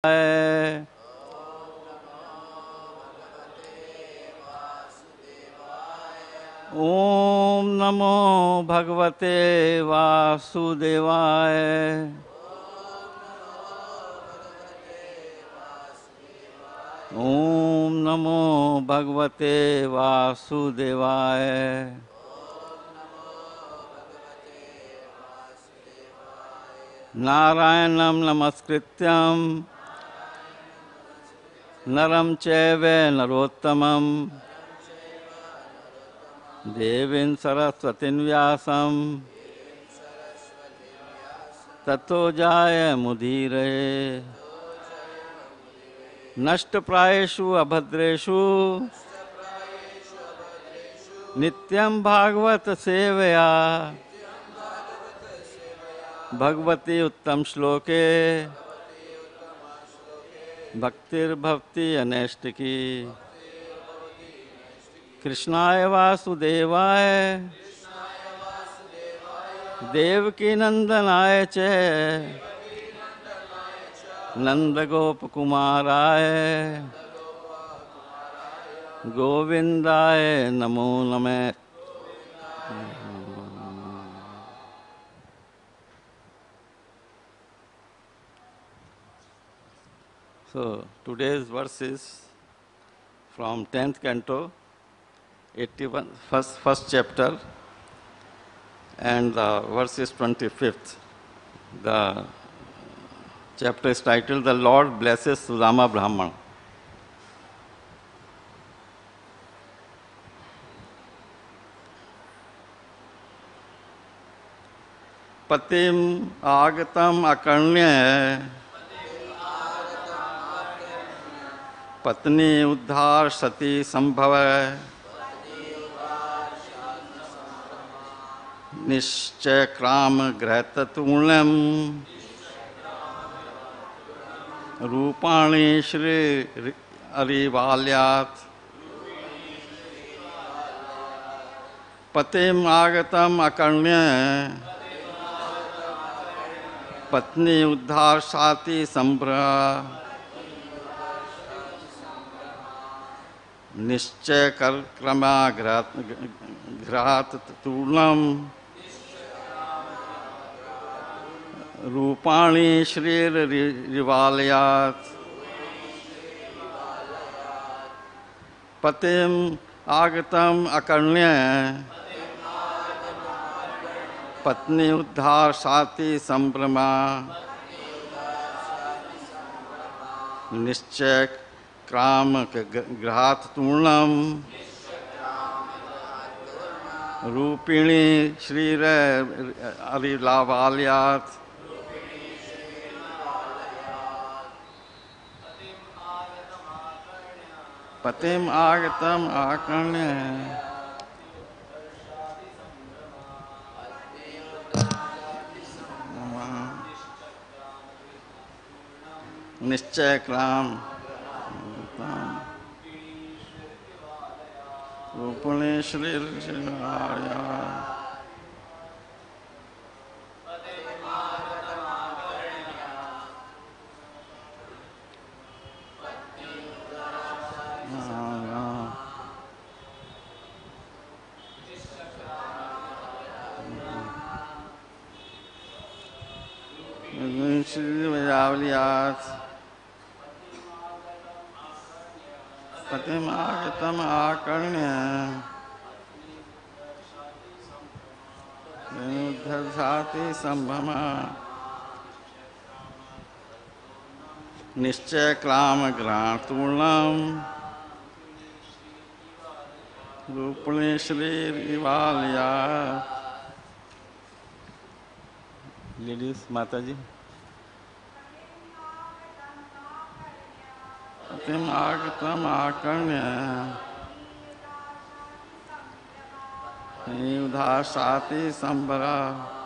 ओम नमो भगवते वासुदेवाय। ओम नमो भगवते वासुदेवाय। नारायणं नमस्कृत्यं नरं चैव नरोत्तमं देवीं सरस्वतीं व्यासं ततो जयमुदीरये। नष्टप्रायेषु अभद्रेषु नित्यं भागवत सेवया भगवती उत्तम श्लोके भक्तिर्भवति अनैष्टिकी। कृष्णाय वासुदेवाय देवकी नंदनाय च नंदगोपकुमाराय गोविंदाय नमो नमः। So today's verse is from 10th canto, 81 first chapter, and the verse is 25th. The chapter is titled "The Lord Blesses Sudama Brahmana." patim āgatam ākarṇya patnī uddharṣāti-sambhramā niścakrāma gṛhāt tūrṇaṁ rūpiṇī śrīr ivālayāt patim āgatam ākarṇya patnī uddharṣāti-sambhramā niścakrāma gṛhāt tūrṇaṁ rūpiṇī śrīr ivālayāt patim āgatam ākarṇya patnī uddharṣāti-sambhramā niścakrāma gṛhāt tūrṇaṁ rūpiṇī śrīr ivālayāt patim āgatam ākarṇya niścakrāma rūpiṇī śrīr ālayāt ivālayāt patim āgatam ākarṇya uddharṣāti-sambhramā niścakrāma gṛhāt tūrṇaṁ rūpiṇī śrīr ivālayāt. Ladies, Mataji. patim āgatam ākarṇya uddharṣāti-sambhramā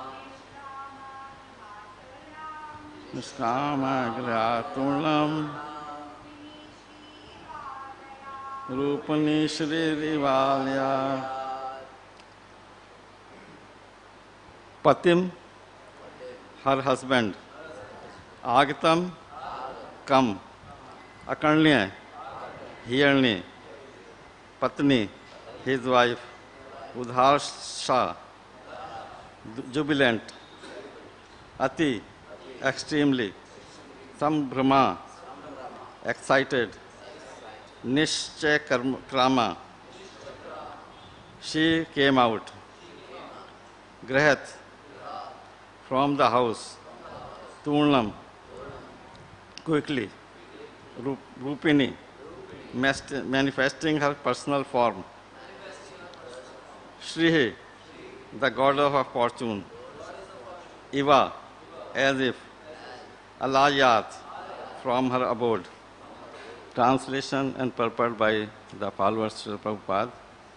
niścakrāma gṛhāt tūrṇaṁ rūpiṇī śrīr ivālayāt. Patim, her husband. Āgatam, come. ākarṇya, hearing. Patni, his wife. Uddharṣā, jubilant. Ati, extremely. Sambhramā, excited. Niścakrāma, she came out. Gṛhāt, from the house. tūrṇaṁ, quickly. rūpiṇī, manifesting her personal form. śrīḥ, the goddess of fortune. Iva, as if. ālayāt, from her abode. Translation and purport by the followers of Prabhupada.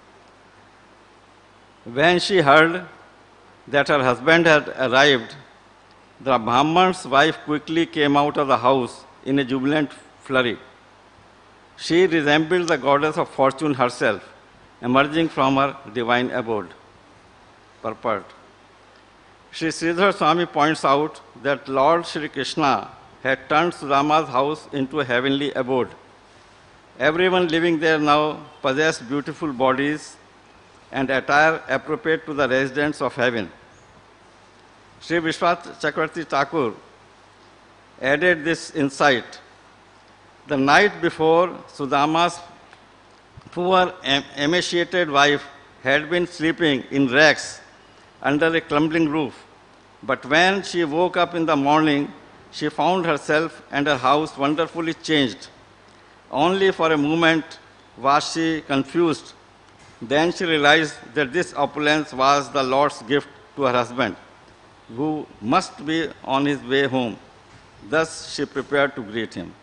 When she heard that her husband had arrived, the brāhmaṇ's wife quickly came out of the house in a jubilant flurry. She resembled the goddess of fortune herself, emerging from her divine abode. Purport. Śrīla Śrīdhara Svāmī points out that Lord Shri Kṛṣṇa had turned Sudama's house into a heavenly abode. Everyone living there now possessed beautiful bodies and attire appropriate to the residents of heaven. Śrīla Viśvanātha Cakravartī Thakur added this insight. The night before, Sudama's poor, emaciated wife had been sleeping in rags under a crumbling roof. But when she woke up in the morning, she found herself and her house wonderfully changed. Only for a moment was she confused. Then she realized that this opulence was the Lord's gift to her husband, who must be on his way home. Thus she prepared to greet him.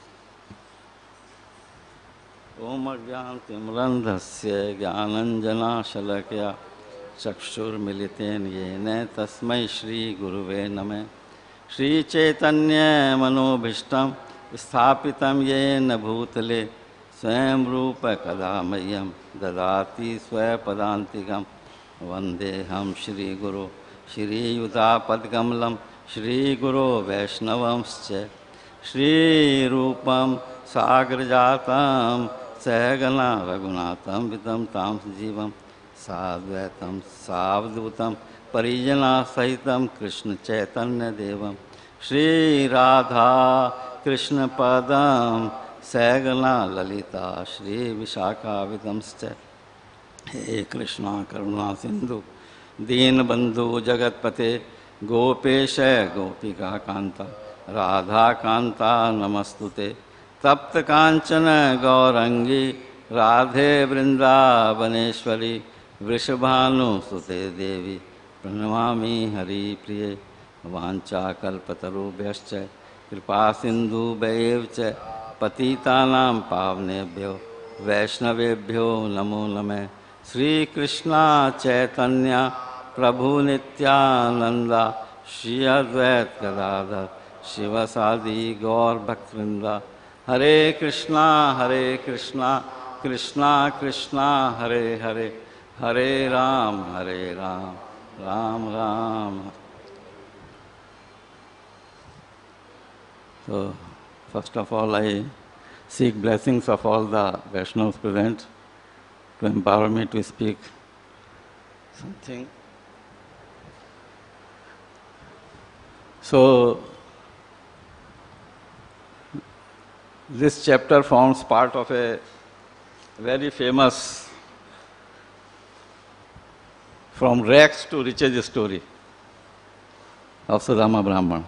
Om Ajnantimrandhasya Jnananjana Shalakya Chakshurmiliten Yena Tasmai Shri Guruve Name Shri Chaitanya Manobhishtam Sthapitam Yena Bhutale Swayam Rupa Kadamayam Dadati Swapadantikam Vandeham Shri Guru Shri Yuta Padgamlam Shri Guru Vaishnavamscha Shri Rupam Sagrajatam Sahagana Raghunatham Vidam Tam Jivam Sadvaitam Savdutam Parijana Sahitam Krishna Chaitanya Devam Shri Radha Krishna Padam Sahagana Lalita Shri Vishaka Vidamscha He Krishna Karuna Sindhu Deen Bandhu Jagatpate Gopesha Gopika Kanta Radha Kanta Namastute Tapta Kanchana Gaurangi Radhe Vrindavaneshwari Vrishabhanu Sute Devi Pranamami Hari Priye Vancha Kalpatarubhyascha Kripa Sindhu Bhaevcha Patitanam Pavnebhyo Vaishnavebhyo Namo Name Sri Krishna Chaitanya Prabhu Nityananda Shri Advait Gadadhar Shivasadi Gaur Bhaktivinoda Hare Krishna, Krishna Krishna, Hare Hare, Hare Ram, Ram Ram. So, first of all, I seek blessings of all the Vaishnavas present to empower me to speak something. So, this chapter forms part of a very famous from rags to riches story of Sudama Brahmana.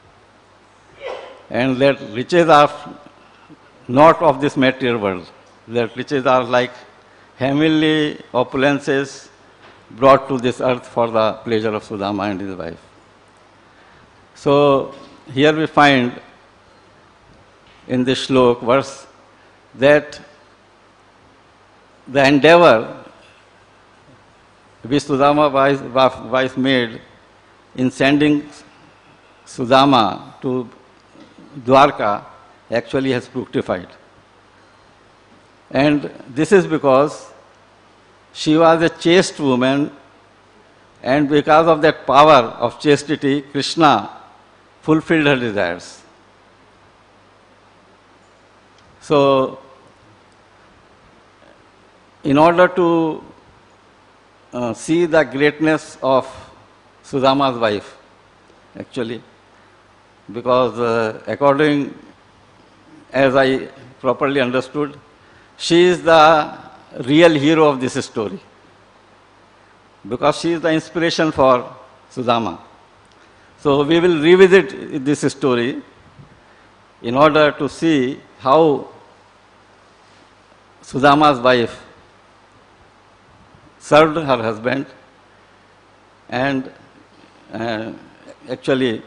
And that riches are not of this material world. That riches are like heavenly opulences brought to this earth for the pleasure of Sudama and his wife. So here we find in this shlok verse that the endeavor which Sudama wife made in sending Sudama to Dwarka actually has fructified. And this is because she was a chaste woman, and because of that power of chastity, Krishna fulfilled her desires. So, in order to see the greatness of Sudama's wife, actually, because according as I properly understood, she is the real hero of this story, because she is the inspiration for Sudama. So we will revisit this story in order to see how Sudama's wife served her husband, and actually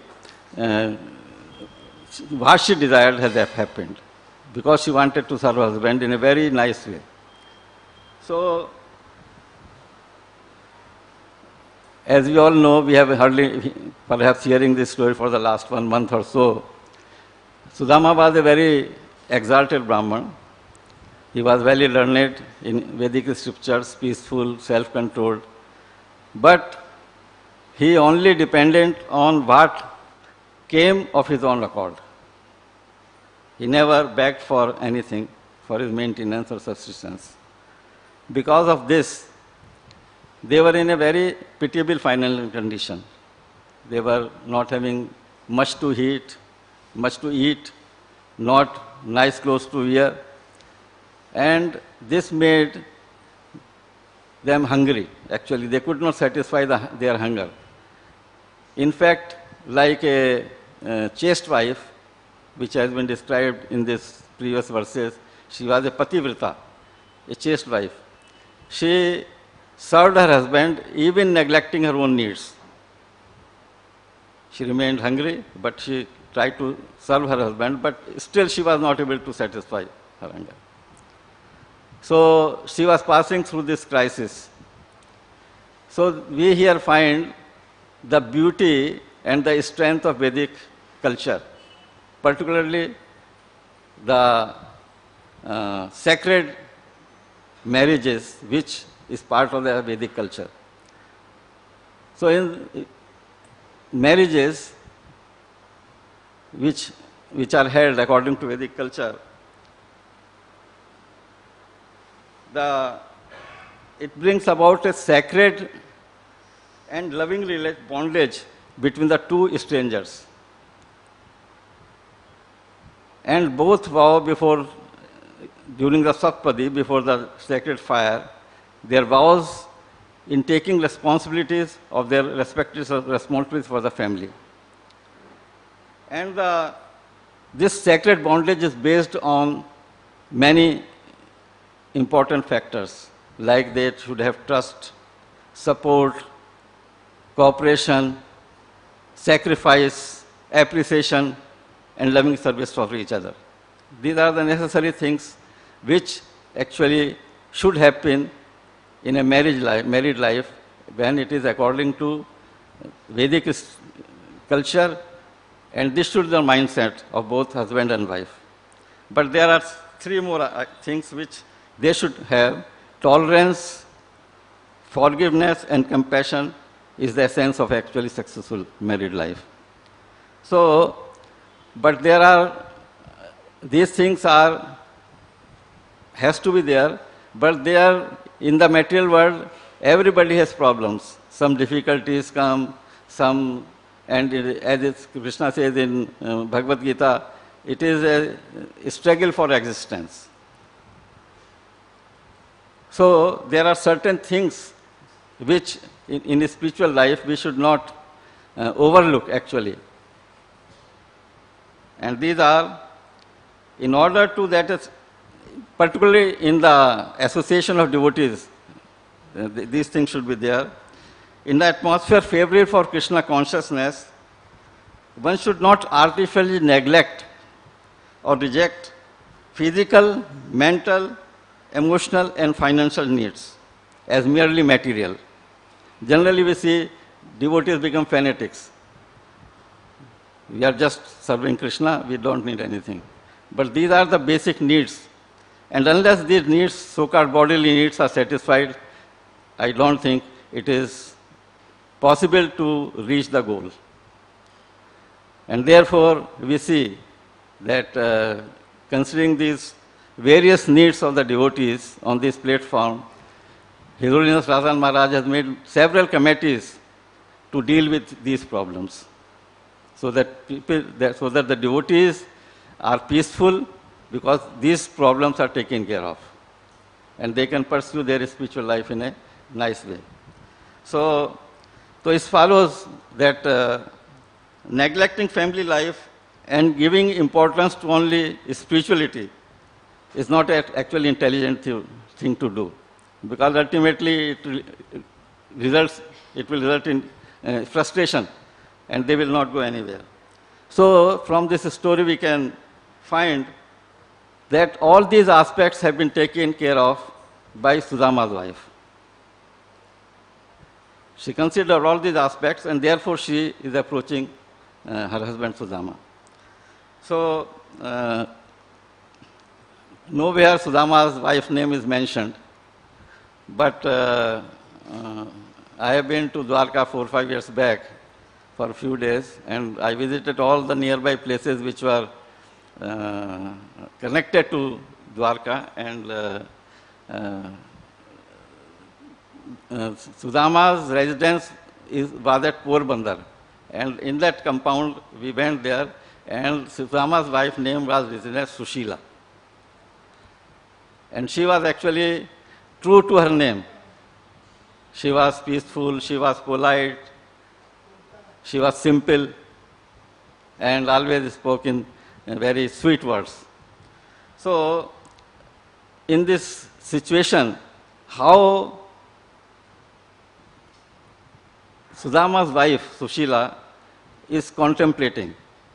what she desired has happened, because she wanted to serve her husband in a very nice way. So, as we all know, we have hardly, perhaps hearing this story for the last 1 month or so. Sudama was a very exalted Brahman. He was very learned in Vedic scriptures, peaceful, self-controlled. But he only depended on what came of his own accord. He never begged for anything for his maintenance or subsistence. Because of this, they were in a very pitiable financial condition. They were not having much to eat, not nice clothes to wear, and this made them hungry. Actually, they could not satisfy their hunger. In fact, like a chaste wife, which has been described in this previous verses, she was a pativrata, a chaste wife. She served her husband even neglecting her own needs. She remained hungry, but she tried to serve her husband, but still she was not able to satisfy her hunger. So she was passing through this crisis. So we here find the beauty and the strength of Vedic culture, particularly the sacred marriages, which is part of the Vedic culture. So in marriages which are held according to Vedic culture, it brings about a sacred and loving bondage between the two strangers. And both vow during the Chowpatty, before the sacred fire, their vows in taking responsibilities of their respective responsibilities for the family. And this sacred bondage is based on many important factors, like they should have trust, support, cooperation, sacrifice, appreciation, and loving service for each other. These are the necessary things which actually should happen in a married life when it is according to Vedic culture, and this should be the mindset of both husband and wife. But there are 3 more things which they should have. Tolerance, forgiveness, and compassion is the essence of actually successful married life. So, but these things has to be there, but they are in the material world, everybody has problems. Some difficulties come, and as Krishna says in Bhagavad Gita, it is a struggle for existence. So there are certain things which in a spiritual life we should not overlook actually. And these are, in order to that is, particularly in the association of devotees, these things should be there. In the atmosphere favorable for Krishna consciousness, one should not artificially neglect or reject physical, mental, emotional, and financial needs as merely material. Generally, we see devotees become fanatics. We are just serving Krishna, we don't need anything. But these are the basic needs. And unless these needs, so-called bodily needs, are satisfied, I don't think it is possible to reach the goal. And therefore, we see that considering these various needs of the devotees on this platform, His Holiness Radha Maharaj has made several committees to deal with these problems, so that the devotees are peaceful, because these problems are taken care of, and they can pursue their spiritual life in a nice way. So it follows that neglecting family life and giving importance to only spirituality is not actually intelligent thing to do, because ultimately it will result in frustration, and they will not go anywhere. So from this story we can find that all these aspects have been taken care of by Sudama's wife. She considered all these aspects, and therefore she is approaching her husband Sudama. So nowhere Sudama's wife's name is mentioned, but I have been to Dwarka 4 or 5 years back for a few days, and I visited all the nearby places which were connected to Dwarka, and Sudama's residence was at Porbandar, and in that compound we went there, and Sudama's wife's name was written as Sushila. And she was actually true to her name. She was peaceful, she was polite, she was simple, and always spoke in very sweet words. So, in this situation, how Sudama's wife, Sushila, is contemplating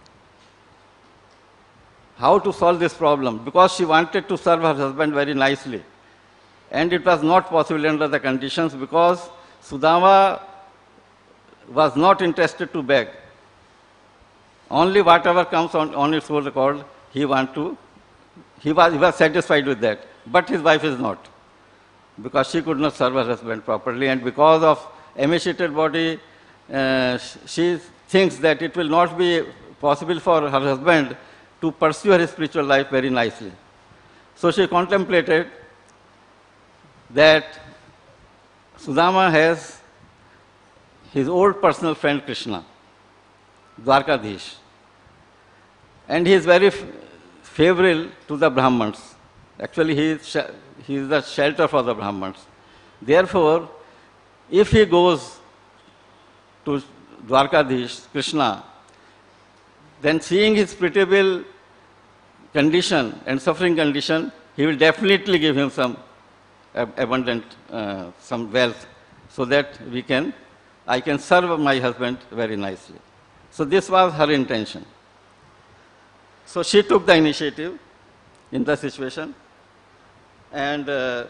how to solve this problem, because she wanted to serve her husband very nicely. And it was not possible under the conditions, because Sudama was not interested to beg. Only whatever comes on its own accord, he was satisfied with that. But his wife is not, because she could not serve her husband properly, and because of emaciated body, she thinks that it will not be possible for her husband to pursue her spiritual life very nicely. So she contemplated that Sudama has his old personal friend Kṛṣṇa, Dwarkadhish, and he is very favorable to the Brahmans. Actually, he is the shelter for the Brahmans. Therefore, if he goes to Dwarkadhish, Kṛṣṇa, then seeing his pitiable condition and suffering condition, he will definitely give him some abundant, some wealth, so that I can serve my husband very nicely. So this was her intention. So she took the initiative in the situation, and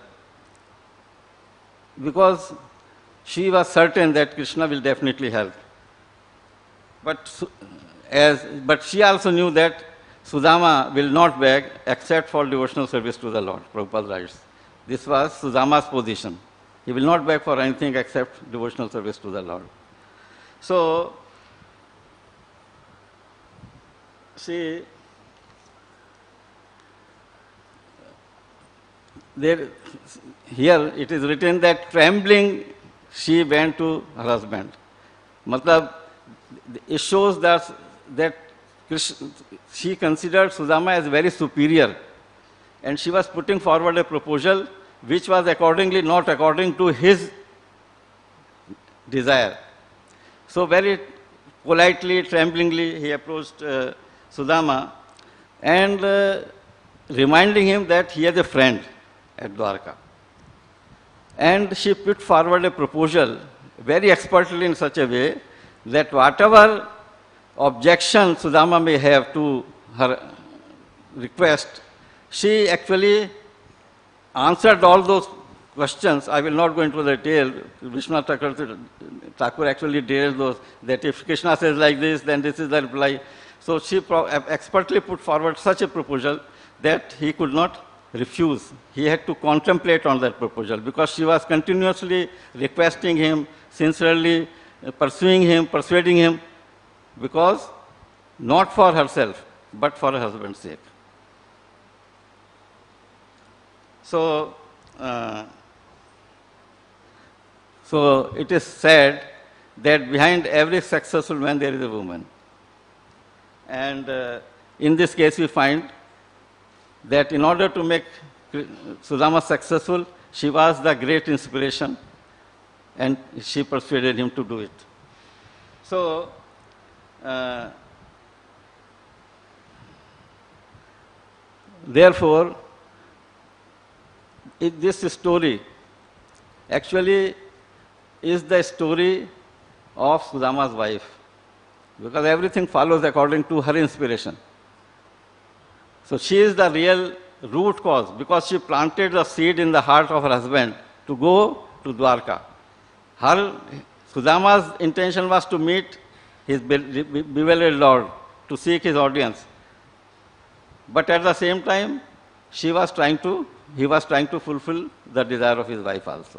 because she was certain that Kṛṣṇa will definitely help. But she also knew that Sudama will not beg except for devotional service to the Lord, Prabhupada writes. This was Sudama's position. He will not beg for anything except devotional service to the Lord. So, see, here it is written that trembling she went to her husband. Matlab, it shows that she considered Sudama as very superior, and she was putting forward a proposal which was accordingly not according to his desire. So very politely, tremblingly, he approached Sudama and reminding him that he has a friend at Dwarka. And she put forward a proposal very expertly in such a way that whatever objection Sudama may have to her request, she actually answered all those questions. I will not go into the detail. Vishwanath Thakur actually details those, that if Kṛṣṇa says like this, then this is the reply. So she expertly put forward such a proposal that he could not refuse. He had to contemplate on that proposal, because she was continuously requesting him, sincerely pursuing him, persuading him, because not for herself, but for her husband's sake. So, so it is said that behind every successful man there is a woman. And in this case we find that in order to make Sudama successful, she was the great inspiration and she persuaded him to do it. So, therefore, this story actually is the story of Sudama's wife, because everything follows according to her inspiration. So she is the real root cause, because she planted the seed in the heart of her husband to go to Dwarka. Sudama's intention was to meet his beloved Lord, to seek his audience. But at the same time, he was trying to fulfill the desire of his wife also.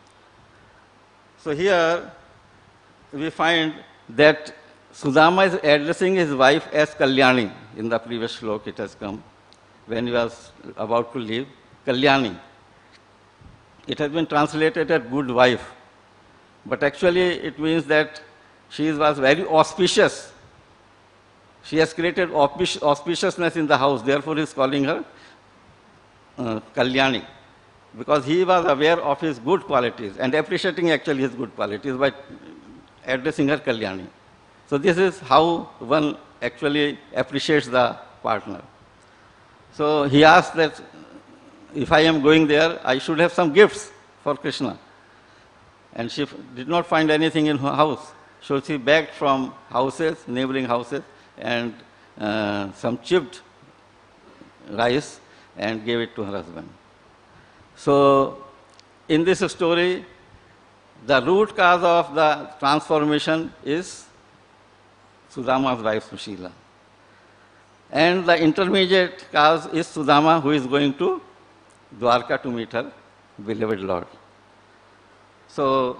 So here we find that Sudama is addressing his wife as Kalyani. In the previous slok it has come, when he was about to leave, Kalyani. It has been translated as good wife, but actually it means that she was very auspicious. She has created auspiciousness in the house, therefore he is calling her Kalyani, because he was aware of his good qualities and appreciating actually his good qualities by addressing her Kalyani. So this is how one actually appreciates the partner. So he asked that if I am going there, I should have some gifts for Krishna. And she did not find anything in her house. So she begged from houses, neighboring houses, and some chipped rice and gave it to her husband. So in this story, the root cause of the transformation is Sudama's wife Sushila. And the intermediate cause is Sudama, who is going to Dwarka to meet her beloved Lord. So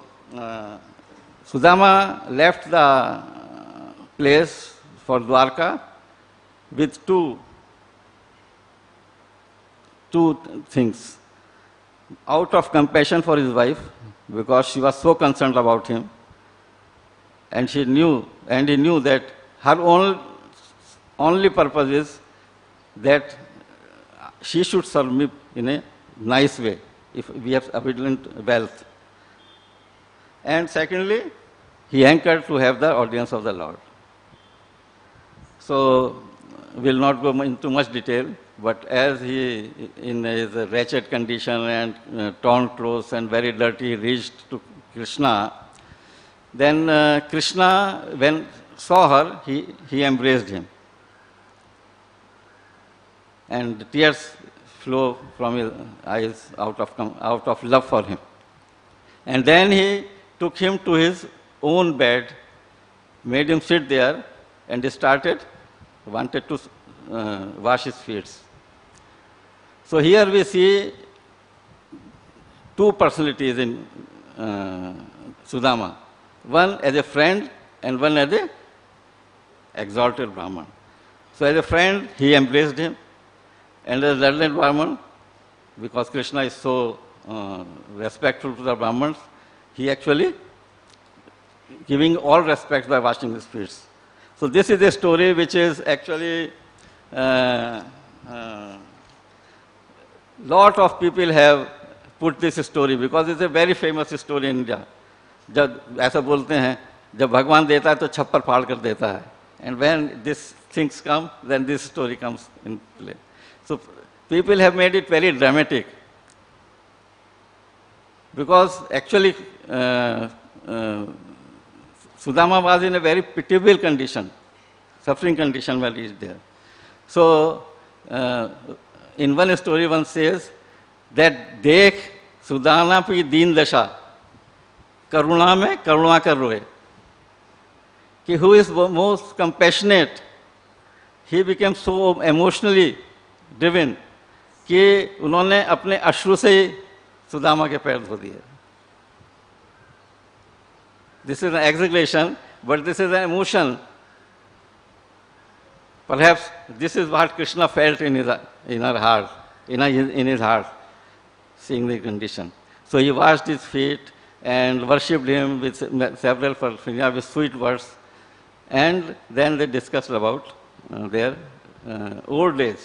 Sudama left the place for Dwarka with two things. Out of compassion for his wife, because she was so concerned about him, and he knew that her only purpose is that she should serve me in a nice way, if we have abundant wealth. And secondly, he hankered to have the audience of the Lord. So, we will not go into much detail, but as he, in his wretched condition and torn clothes and very dirty, reached to Kṛṣṇa, then Kṛṣṇa, when saw her, he embraced him. And tears flow from his eyes out of love for him. And then he took him to his own bed, made him sit there, and wanted to wash his feet. So here we see two personalities in Sudama. One as a friend and one as an exalted Brahman. So as a friend, he embraced him. And as a exalted Brahman, because Kṛṣṇa is so respectful to the Brahmans, he actually giving all respect by washing his feet. So this is a story which is actually lot of people have put this story, because it's a very famous story in India. जब ऐसा बोलते हैं, जब भगवान देता है तो छप्पर फाड़ कर देता है. And when these things come, then this story comes in play. So people have made it very dramatic, because actually Sudama was in a very pitiable condition, suffering condition while he is there. So in one story one says that dekh Sudama pi deen dasha, karuna mein karuna kar roye. Ki who is most compassionate, he became so emotionally driven कि उन्होंने अपने अश्रु से ही सुदामा के पैर धो दिए. This is an exaggeration, but this is an emotion. Perhaps this is what Kṛṣṇa felt in his heart, seeing the condition. So he washed his feet and worshipped him with several with sweet words. And then they discussed about their old age.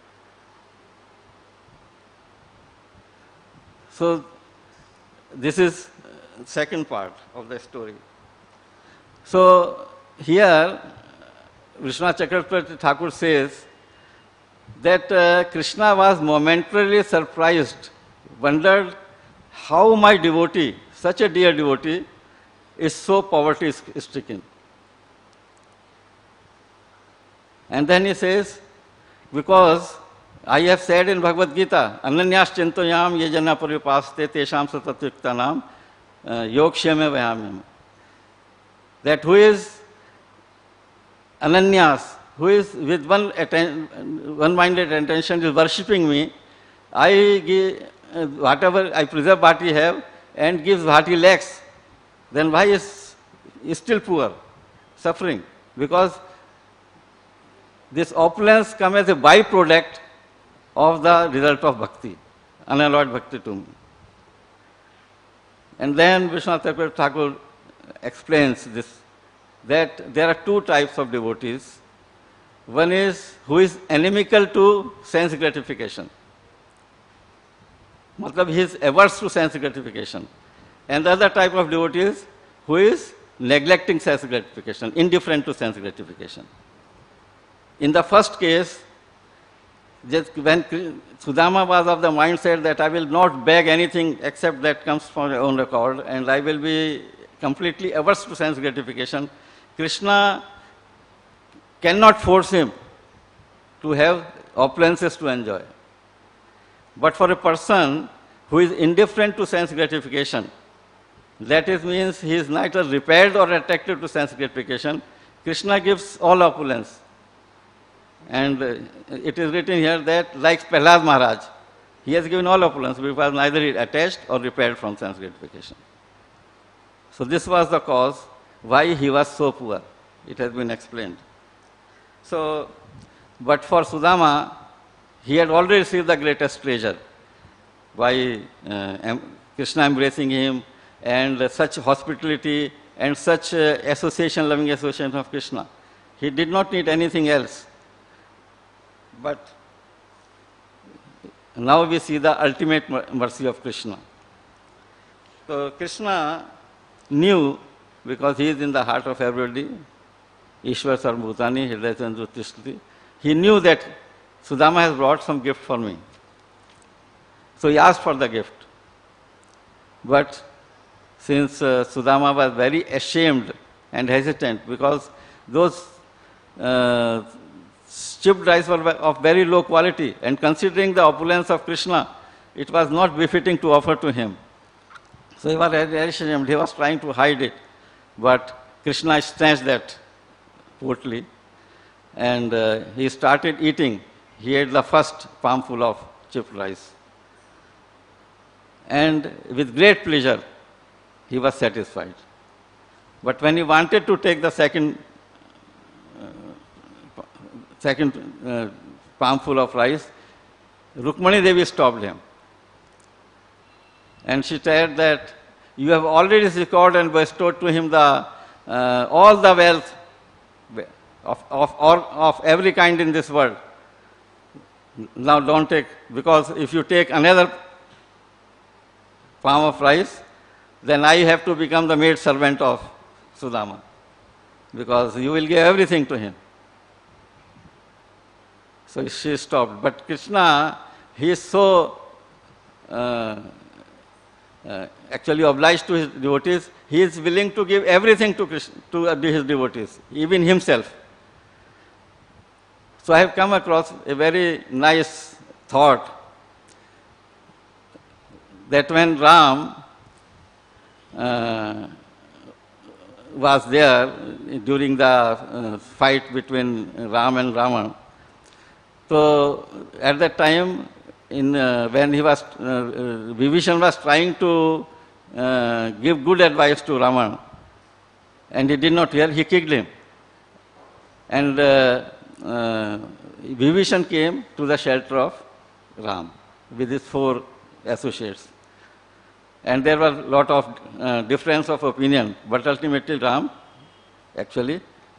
So this is second part of the story. So here Vishwanath Chakravartī Thakur says that Krishna was momentarily surprised, wondered how my devotee, such a dear devotee, is so poverty-stricken. And then he says, because I have said in Bhagavad Gita, Ananyas chintoyam ye jana paripaste tesham satatviktanam yogsheme vayamyam. That who is Ananyas, who is with one-minded intention, is worshipping me, I give whatever, I preserve what he have and gives what he lacks. Then why is he still poor, suffering? Because this opulence comes as a byproduct of the result of bhakti, unalloyed bhakti to me. And then Vishwanath Chakravartī Thakur explains this, that there are two types of devotees. One is who is inimical to sense gratification. Matlab he is averse to sense gratification. And the other type of devotee is who is neglecting sense gratification, indifferent to sense gratification. In the first case, just when Sudama was of the mindset that I will not beg anything except that comes from my own accord, and I will be completely averse to sense gratification, Krishna cannot force him to have opulences to enjoy. But for a person who is indifferent to sense gratification, that is means he is neither repelled or attracted to sense gratification, Krishna gives all opulence. And it is written here that like Prahlad Maharaj, he has given all opulence because neither attached or repelled from sense gratification. So this was the cause why he was so poor. It has been explained. So, but for Sudama, he had already received the greatest pleasure by Krishna embracing him and such hospitality and such association, loving association of Krishna. He did not need anything else. But now we see the ultimate mercy of Krishna. So Krishna knew, because he is in the heart of everybody, Ishwar Sarvabhutani, Hridaya Tishti, he knew that Sudama has brought some gift for me. So he asked for the gift. But since Sudama was very ashamed and hesitant, because those chipped rice were of very low quality, and considering the opulence of Krishna, it was not befitting to offer to him. So he was very ashamed. He was trying to hide it, but Krishna snatched that portly, and he started eating. He ate the first palmful of chipped rice. And with great pleasure, he was satisfied. But when he wanted to take the second palmful of rice, Rukmani Devi stopped him. And she said that you have already secured and bestowed to him the all the wealth of every kind in this world. Now don't take, because if you take another palm of rice, then I have to become the maid servant of Sudama, because you will give everything to him. So she stopped. But Krishna, he is so actually obliged to his devotees, he is willing to give everything to Krishna, to his devotees, even himself. So I have come across a very nice thought that when Ram was there during the fight between Ram and Ravana, so at that time, when he was, Vibhishan was trying to give good advice to Ravana, and he did not hear, he kicked him. And Vibhishan came to the shelter of Ram with his 4 associates. And there was a lot of difference of opinion, but ultimately Ram actually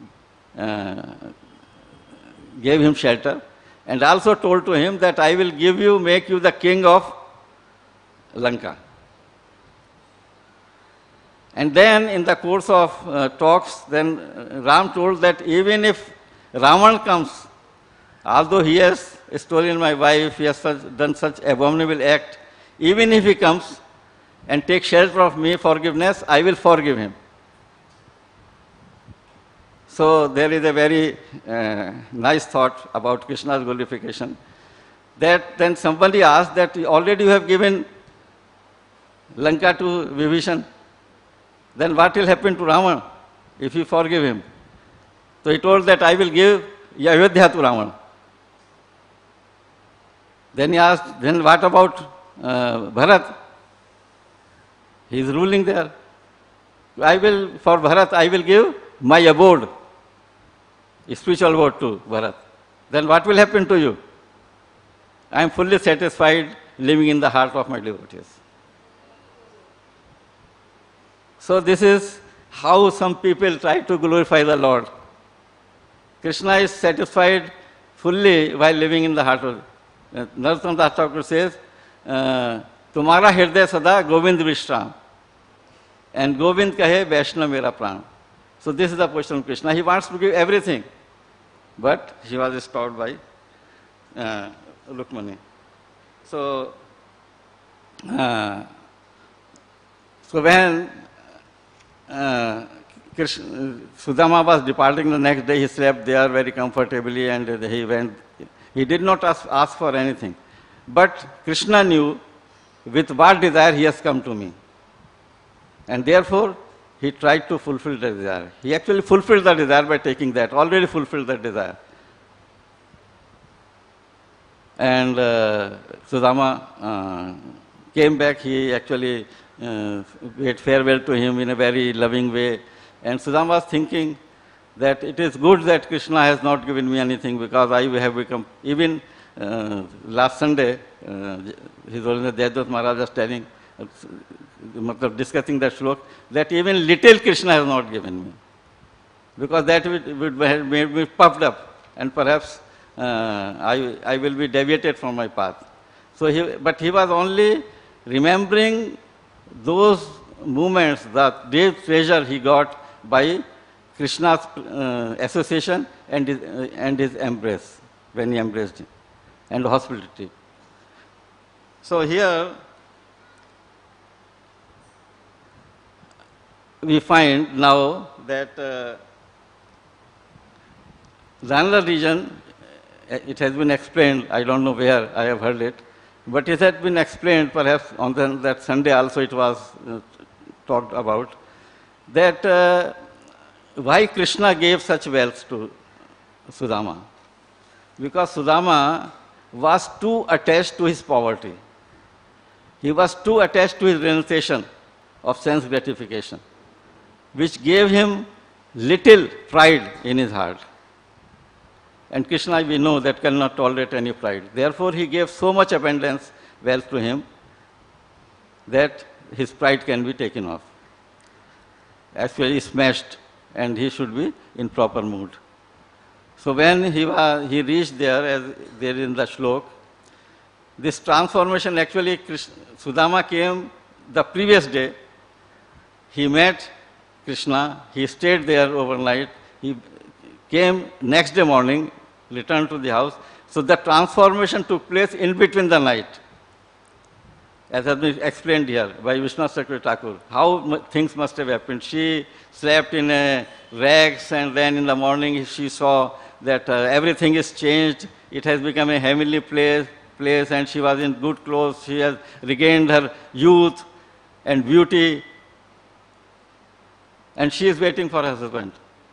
gave him shelter and also told to him that I will make you the king of Lanka. And then in the course of talks, then Ram told that even if Ravan comes, although he has stolen my wife, he has done such abominable act, even if he comes and takes shelter of me, forgiveness, I will forgive him. So there is a very nice thought about Krishna's glorification. That then somebody asked that already you have given Lanka to Vibhishan. Then what will happen to Ravan if you forgive him? So he told that I will give Ayodhya to Ravan. Then he asked, then what about Bharat? He is ruling there. For Bharat, I will give my abode, spiritual abode to Bharat. Then what will happen to you? I am fully satisfied living in the heart of my devotees. So this is how some people try to glorify the Lord. Krishna is satisfied fully while living in the heart of. Narottam Das Thakur says, "Tumhara hriday sada Govind Vishram, and Govind kahe Vaishnav mera pran." So this is the position of Krishna. He wants to give everything, but he was stopped by Rukmani. So when Sudama was departing the next day, he slept there very comfortably and he went. He did not ask for anything. But Krishna knew with what desire he has come to me. And therefore, he tried to fulfill the desire. He actually fulfilled the desire by taking that, already fulfilled the desire. And Sudama came back. He actually bade farewell to him in a very loving way. And Sudama was thinking that it is good that Krishna has not given me anything because I have become, even last Sunday, His Holiness Jayadvaita Maharaj was telling, discussing that shlok, that even little Krishna has not given me. Because that would have made me puffed up and perhaps I will be deviated from my path. So but he was only remembering those moments, the deep treasure he got by Krishna's association and his embrace, when he embraced him, and hospitality. So here we find now that another region, it has been explained, I don't know where I have heard it, but it has been explained, perhaps on that Sunday also it was talked about, that why Krishna gave such wealth to Sudama. Because Sudama was too attached to his poverty. He was too attached to his renunciation of sense gratification, which gave him little pride in his heart. And Krishna, we know, that cannot tolerate any pride. Therefore, he gave so much abundance, wealth to him, that his pride can be taken off. Actually smashed, and he should be in proper mood. So when he reached there, as there in the shlok, this transformation actually, Sudama came the previous day. He met Krishna, he stayed there overnight, he came next day morning, returned to the house. So the transformation took place in between the night, as has been explained here by Vishnu Sakri Thakur, how things must have happened. She slept in rags, and then in the morning she saw that everything is changed. It has become a heavenly place, and she was in good clothes. She has regained her youth and beauty, and she is waiting for her husband.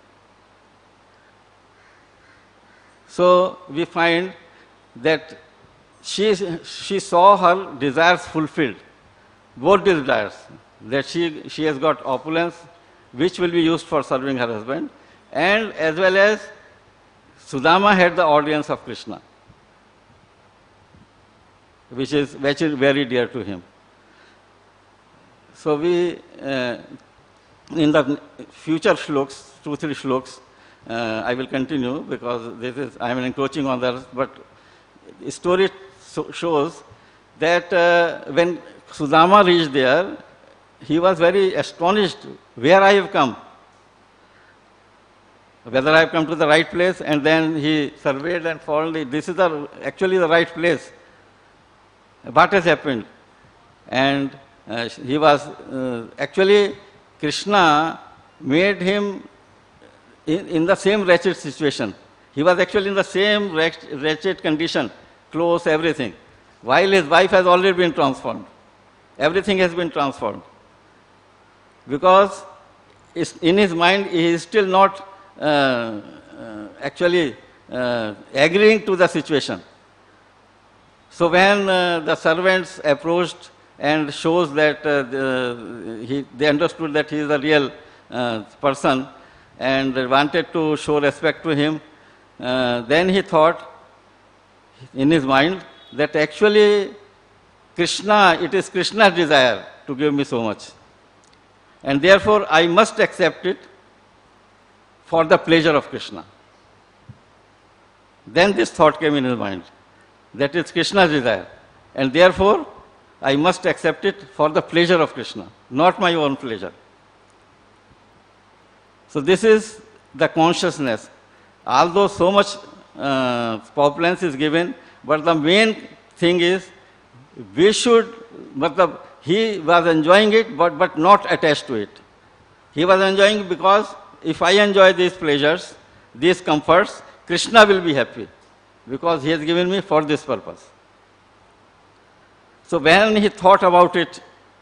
So we find that she saw her desires fulfilled, both desires, that she has got opulence, which will be used for serving her husband, and as well as Sudama had the audience of Krishna. which is very dear to him. So we, in the future shloks, 2-3 shloks, I will continue because I am encroaching on that, but story shows that when Sudama reached there, he was very astonished where I have come, whether I have come to the right place, and then he surveyed and found this is actually the right place. What has happened? And he was, actually Krishna made him in the same wretched situation. He was actually in the same wretched condition, clothes, everything, while his wife has already been transformed. Everything has been transformed. Because in his mind, he is still not actually agreeing to the situation. So when the servants approached and shows that they understood that he is a real person and wanted to show respect to him, then he thought in his mind that actually it is Krishna's desire to give me so much. And therefore, I must accept it for the pleasure of Krishna. Then this thought came in his mind, that it's Krishna's desire. And therefore, I must accept it for the pleasure of Krishna, not my own pleasure. So this is the consciousness. Although so much opulence is given, but the main thing is, we should, he was enjoying it, but not attached to it. He was enjoying because if I enjoy these pleasures, these comforts, Krishna will be happy because he has given me for this purpose. So when he thought about it,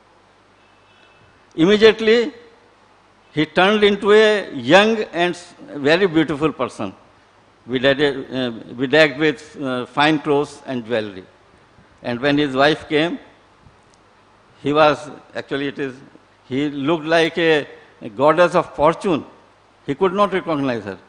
immediately he turned into a young and very beautiful person, bedecked with fine clothes and jewelry. And when his wife came, he looked like a goddess of fortune. He could not recognize her.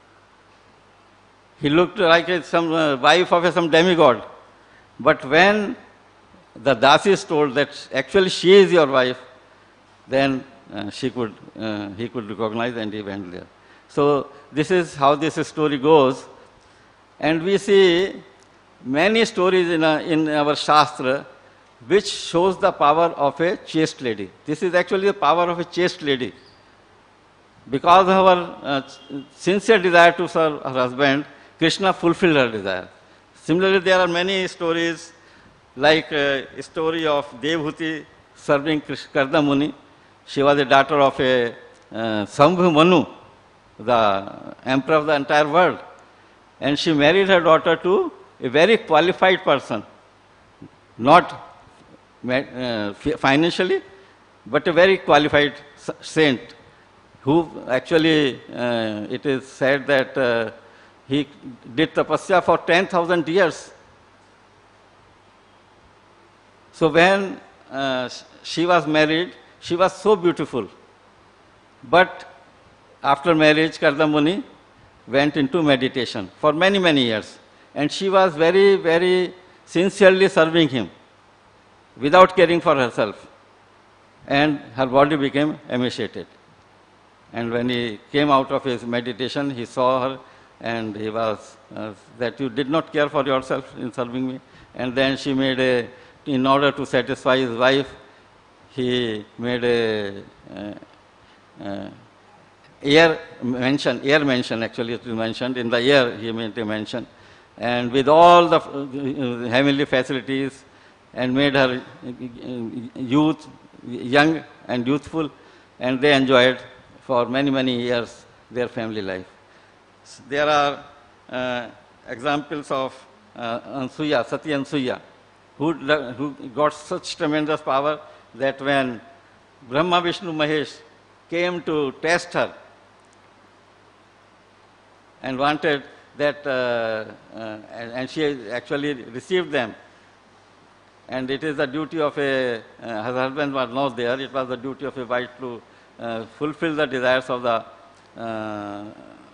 He looked like some wife of some demigod. But when the dasis told that actually she is your wife, then he could recognize and he went there. So this is how this story goes. And we see many stories in our Shastra which shows the power of a chaste lady. This is actually the power of a chaste lady. Because of her sincere desire to serve her husband, Krishna fulfilled her desire. Similarly, there are many stories like a story of Devhuti serving Karna Muni. She was a daughter of a Sambhu Manu, the emperor of the entire world. And she married her daughter to a very qualified person, not financially, but a very qualified saint, who actually, it is said that he did tapasya for 10,000 years. So when she was married, she was so beautiful. But after marriage, Karna Muni went into meditation for many, many years. And she was very, very sincerely serving him without caring for herself. And her body became emaciated. And when he came out of his meditation, he saw her and he was, that you did not care for yourself in serving me. And then she made in order to satisfy his wife, he made air mention actually it is mentioned, in the air he made a mention. And with all the heavenly facilities, and made her young and youthful, and they enjoyed for many, many years their family life. There are examples of Ansuya, Sati Ansuya, who got such tremendous power that when Brahma, Vishnu, Mahesh came to test her and wanted that, and she actually received them. And it is the duty of her husband was not there, it was the duty of a wife to fulfill the desires of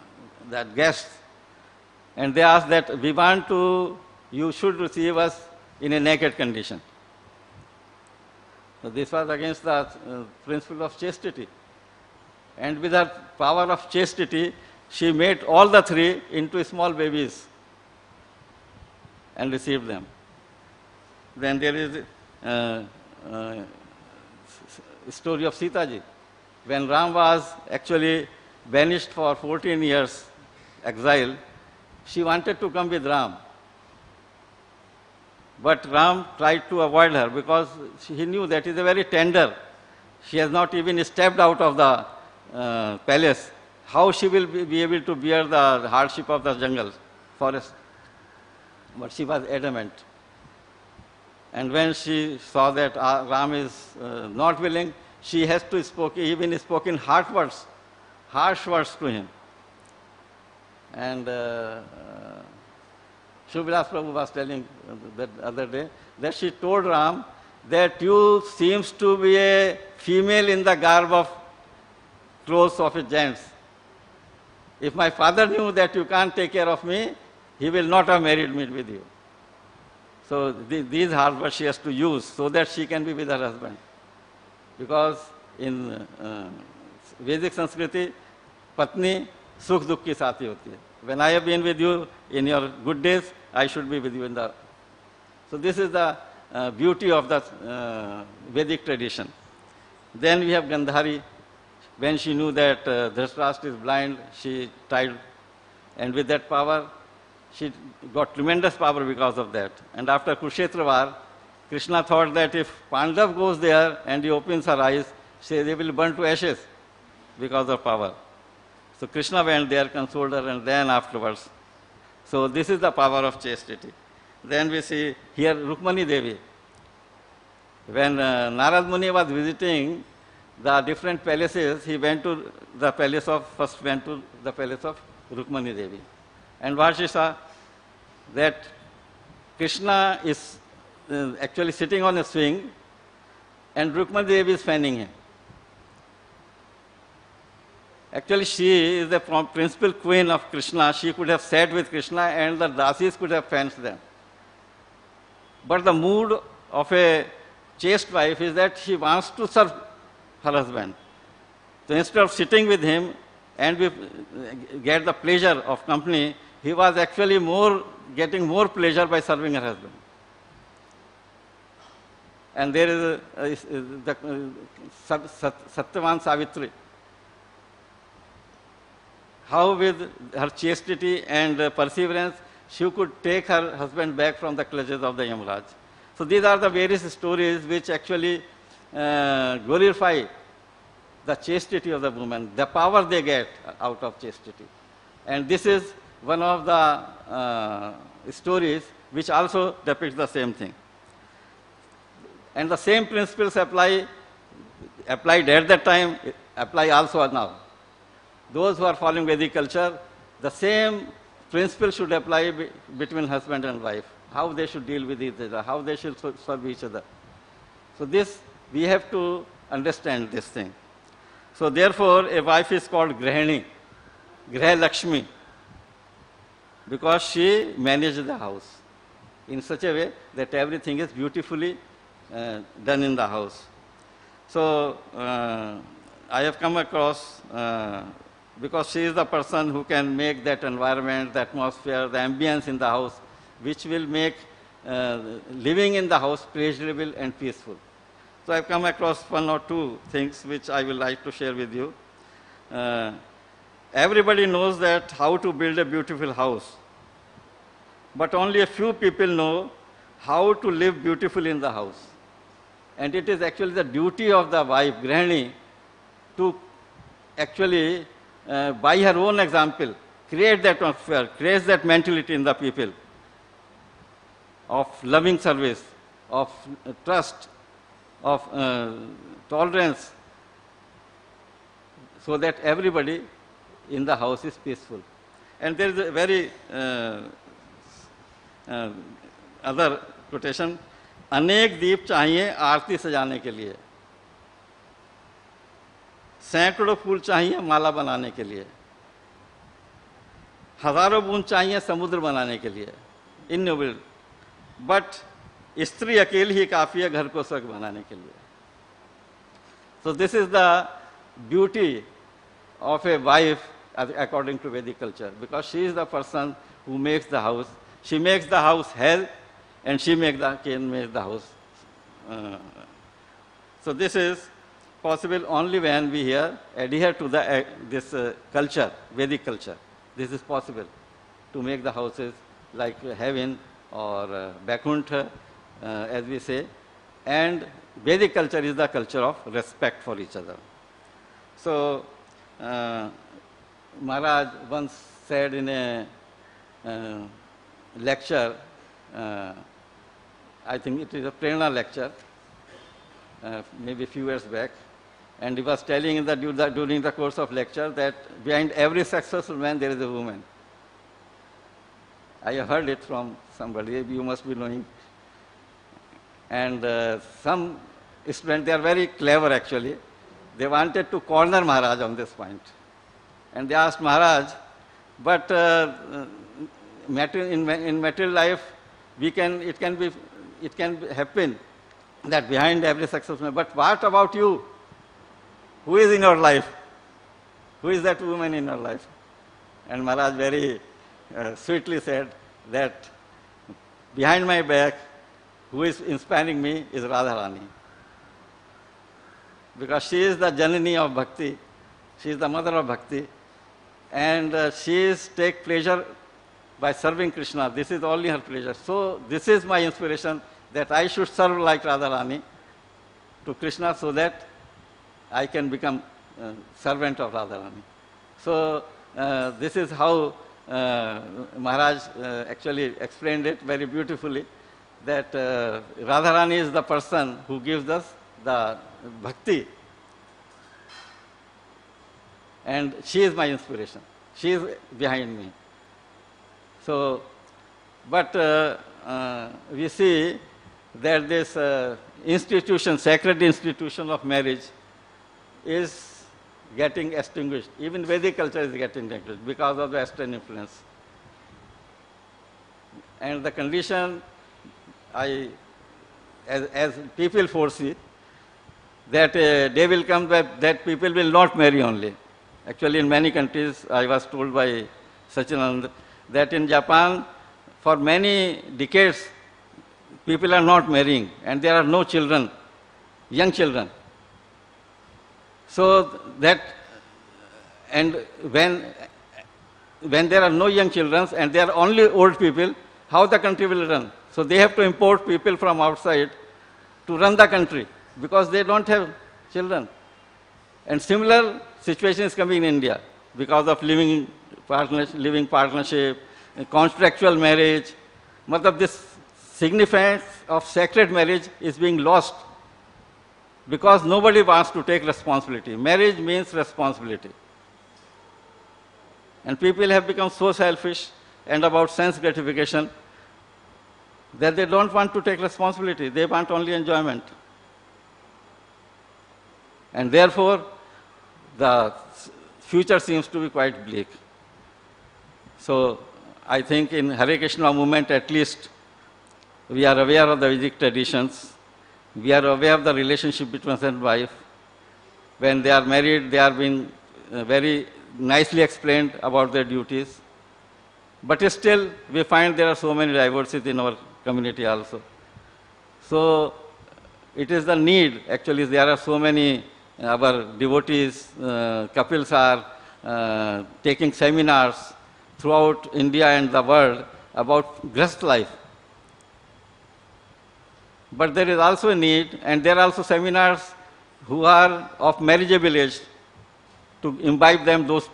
that guest. And they asked that, we want to, you should receive us in a naked condition. So this was against the principle of chastity. And with her power of chastity, she made all the three into small babies and received them. Then there is story of Sita ji. When Ram was actually banished for 14 years exile, she wanted to come with Ram. But Ram tried to avoid her because he knew that is a very tender. She has not even stepped out of the palace. How she will be able to bear the hardship of the jungle, forest? But she was adamant. And when she saw that Ram is not willing, she has to even spoken harsh words to him. And Śrīla Prabhu was telling that other day that she told Ram that you seems to be a female in the garb of clothes of a giant. If my father knew that you can't take care of me, he will not have married me with you. So these hard words she has to use so that she can be with her husband. Because in Vedic Sanskriti, patni sukh dukh ki saathi hoti hai. When I have been with you in your good days, I should be with you in the... So this is the beauty of the Vedic tradition. Then we have Gandhari. When she knew that Dhritarashtra is blind, she tried, and with that power, she got tremendous power because of that. And after Kurukshetra war, Kṛṣṇa thought that if Pandav goes there and he opens her eyes, they will burn to ashes because of power. So Kṛṣṇa went there, consoled her, and then afterwards. So this is the power of chastity. Then we see here Rukmani Devi. When Narad Muni was visiting the different palaces, he went to the palace of Rukmani Devi. And what she saw? That Kṛṣṇa is actually sitting on a swing and Rukmani Devi is fanning him. Actually, she is the principal queen of Kṛṣṇa. She could have sat with Kṛṣṇa and the dasis could have fanned them. But the mood of a chaste wife is that she wants to serve her husband. So instead of sitting with him and get the pleasure of company, he was actually getting more pleasure by serving her husband. And there is the Satyavan Savitri. How with her chastity and perseverance, she could take her husband back from the clutches of the Yamaraj. So these are the various stories which actually glorify the chastity of the woman, the power they get out of chastity. And this is one of the stories which also depicts the same thing. And the same principles applied at that time, apply also now. Those who are following Vedic culture, the same principle should apply between husband and wife, how they should deal with each other, how they should serve each other. So this, we have to understand this thing. So therefore, a wife is called gṛhīṇī, Grah Lakshmi, because she manages the house in such a way that everything is beautifully done in the house. So I have come across, because she is the person who can make that environment, the atmosphere, the ambience in the house, which will make living in the house pleasurable and peaceful. So I have come across one or two things which I will like to share with you. Everybody knows that how to build a beautiful house, but only a few people know how to live beautifully in the house. And it is actually the duty of the wife, gṛhīṇī, to actually, by her own example, create that atmosphere, create that mentality in the people of loving service, of trust, of tolerance, so that everybody in the house is peaceful. And there is a very other quotation, अनेक दीप चाहिए आरती सजाने के लिए, सैकड़ों फूल चाहिए माला बनाने के लिए, हजारों बूंद चाहिए समुद्र बनाने के लिए, इन्यूमरेबल, but स्त्री अकेली ही काफ़ी है घर को स्वर्ग बनाने के लिए. So this is the beauty of a wife according to Vedic culture, because she is the person who makes the house. She makes the house hell, and she can make the house. So this is possible only when we here adhere to this culture, Vedic culture. This is possible to make the houses like heaven or Vaikuntha, as we say. And Vedic culture is the culture of respect for each other. So Maharaj once said in a lecture, I think it is a Prerna lecture, maybe a few years back, and he was telling that during the course of lecture that behind every successful man there is a woman. I have heard it from somebody, you must be knowing. And some students, they are very clever actually. They wanted to corner Maharaj on this point. And they asked Maharaj, but in material life, it can happen that behind every successful man. But what about you? Who is in your life? Who is that woman in your life? And Maharaj very sweetly said that behind my back, who is inspiring me is Radharani. Because she is the Janani of Bhakti, she is the mother of Bhakti, and she takes pleasure by serving Krishna. This is only her pleasure. So this is my inspiration, that I should serve like Radharani to Krishna so that I can become servant of Radharani. So this is how Maharaj actually explained it very beautifully, that Radharani is the person who gives us the bhakti, and she is my inspiration. She is behind me. So, but we see that this institution, sacred institution of marriage is getting extinguished. Even Vedic culture is getting extinguished because of the Western influence. And the condition, as people foresee, that day will come that people will not marry only. Actually, in many countries, I was told by Sachinand that in Japan, for many decades, people are not marrying, and there are no children, young children. So that, and when there are no young children and there are only old people, how the country will run? So they have to import people from outside to run the country, because they don't have children. And similar situation is coming in India because of living partnership, contractual marriage. This significance of sacred marriage is being lost because nobody wants to take responsibility. Marriage means responsibility. And people have become so selfish and about sense gratification that they don't want to take responsibility. They want only enjoyment. And therefore, the future seems to be quite bleak. So I think in Hare Krishna movement, at least, we are aware of the Vedic traditions. We are aware of the relationship between husband and wife. When they are married, they are being very nicely explained about their duties. But still, we find there are so many diversities in our community also. So it is the need, actually, there are so many, our devotees, couples are taking seminars throughout India and the world about gṛhāt life. But there is also a need, and there are also seminars who are of marriageable age to imbibe them those.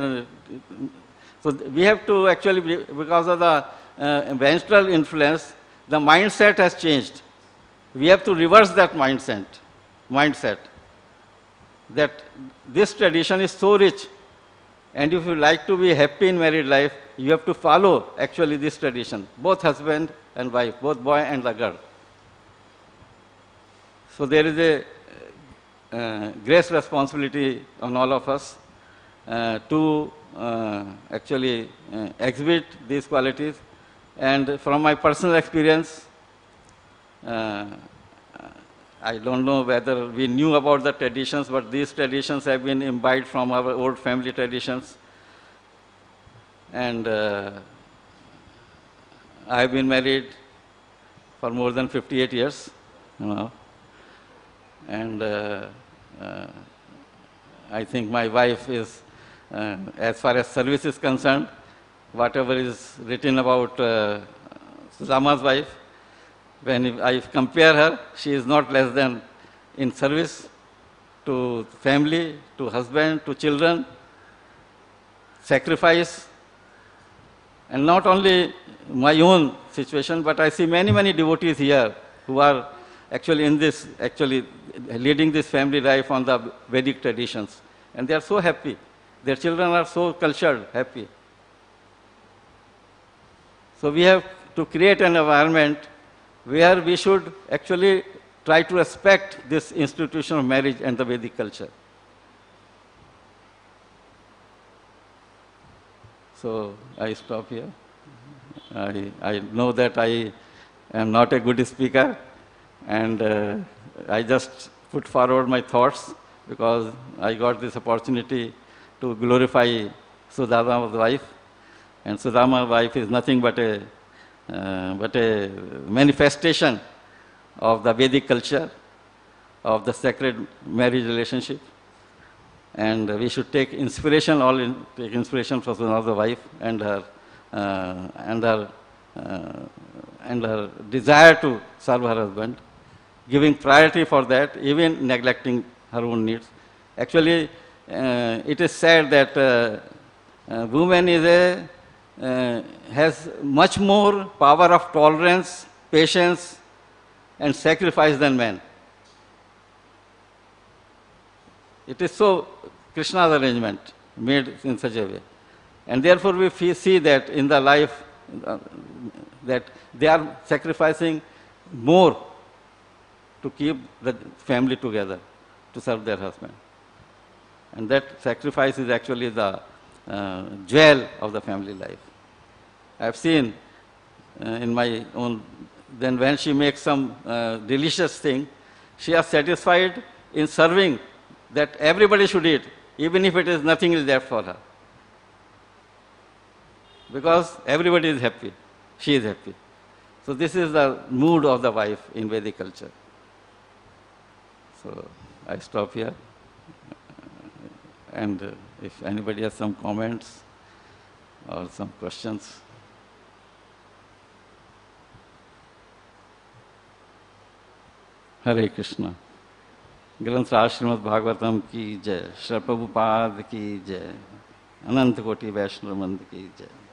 So we have to actually, because of the menstrual influence, the mindset has changed. We have to reverse that mindset. That this tradition is so rich, and if you like to be happy in married life, you have to follow actually this tradition, both husband and wife, both boy and the girl. So there is a great responsibility on all of us to actually exhibit these qualities. And from my personal experience, I don't know whether we knew about the traditions, but these traditions have been imbibed from our old family traditions. And I have been married for more than 58 years, and I think my wife is, as far as service is concerned, whatever is written about Sudama's wife, when I compare her, she is not less than in service to family, to husband, to children, sacrifice, and not only my own situation, but I see many, many devotees here who are actually leading this family life on the Vedic traditions. And they are so happy. Their children are so cultured, happy. So we have to create an environment where we should actually try to respect this institution of marriage and the Vedic culture. So I stop here. I know that I am not a good speaker, and I just put forward my thoughts because I got this opportunity to glorify Sudama's wife. And Sudama's wife is nothing but a manifestation of the Vedic culture, of the sacred marriage relationship. And we should take inspiration, take inspiration from Sudama's wife and her desire to serve her husband, giving priority for that, even neglecting her own needs. Actually, it is said that woman has much more power of tolerance, patience, and sacrifice than man. It is so Krishna's arrangement, made in such a way. And therefore we see that in the life that they are sacrificing more to keep the family together, to serve their husband. And that sacrifice is actually the jewel of the family life. I have seen in my own, then when she makes some delicious thing, she is satisfied in serving that everybody should eat, even if it is nothing is left for her. Because everybody is happy, she is happy. So this is the mood of the wife in Vedic culture. So I stop here. And if anybody has some comments or some questions. Hare Krishna. ग्रंथ श्रीमद् भागवतम की जय, श्री प्रभुपाद की जय, अनंत कोटि वैष्णव मंद की जय.